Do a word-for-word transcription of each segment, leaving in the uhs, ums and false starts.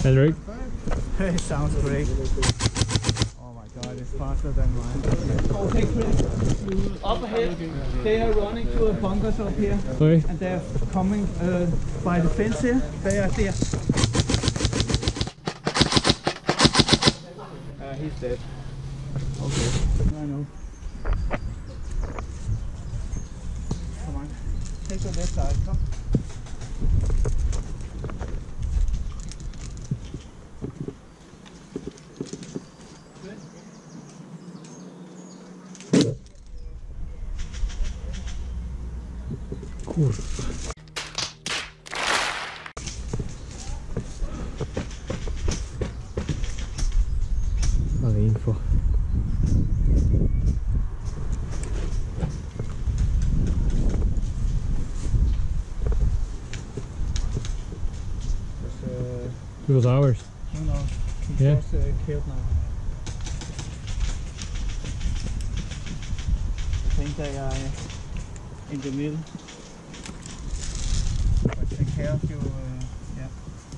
Henrik? It sounds great. Oh my god, it's faster than mine. Okay, up ahead, they are running to a bunkers up here. Okay. And they're coming uh, by the fence here. They are there. Uh, he's dead. Okay, I know. Come on, take the left side, come. Kurwa. Ale info. It was ours. No, no, he Yeah. was uh, killed now. I think they are uh, in the middle. But take care of you, uh, yeah.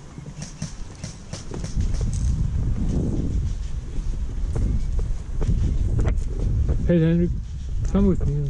Hey Henrik, come with me.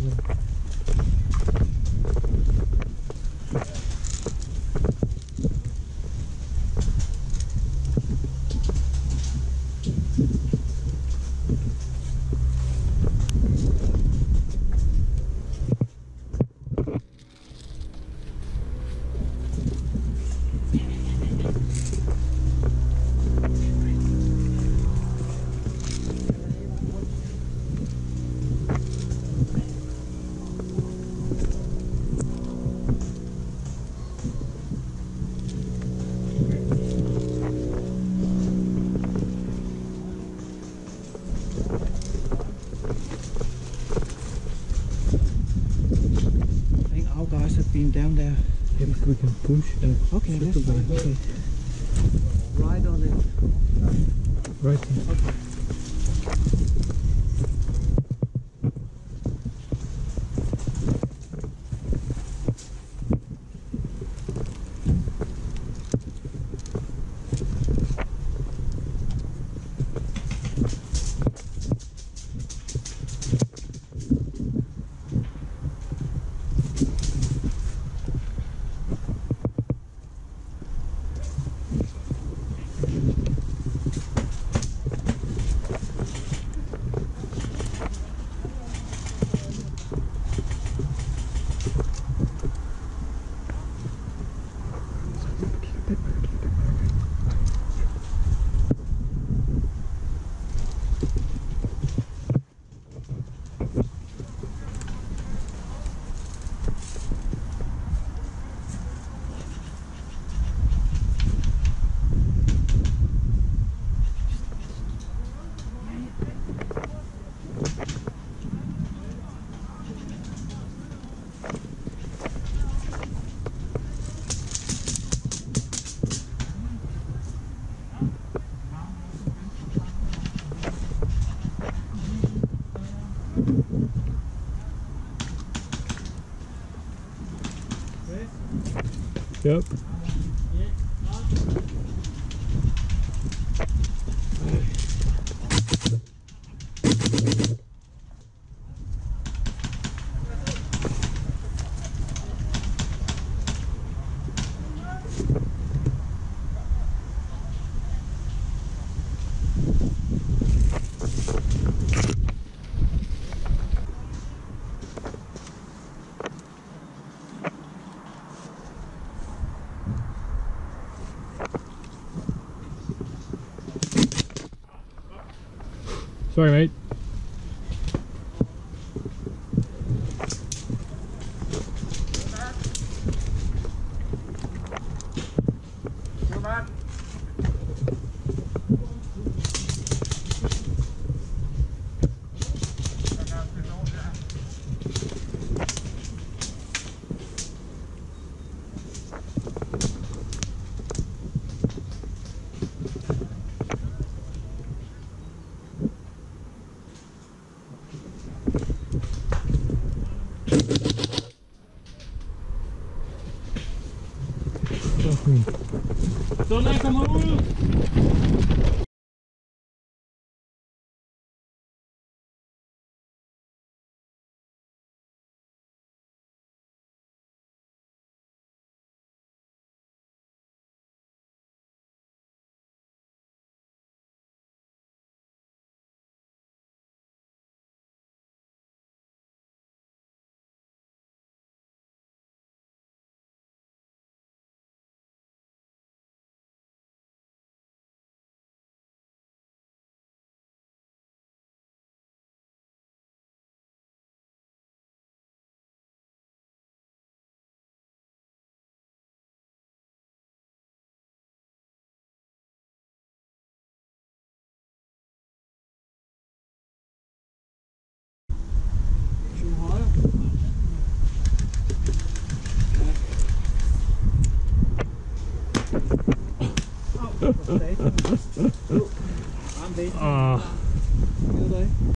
Been down there. Yeah, we can push and okay, that's fine. Okay. Right on it. Right. Okay. Yep. Sorry, mate. Fuck me. Sådan, kommer ud! Ah.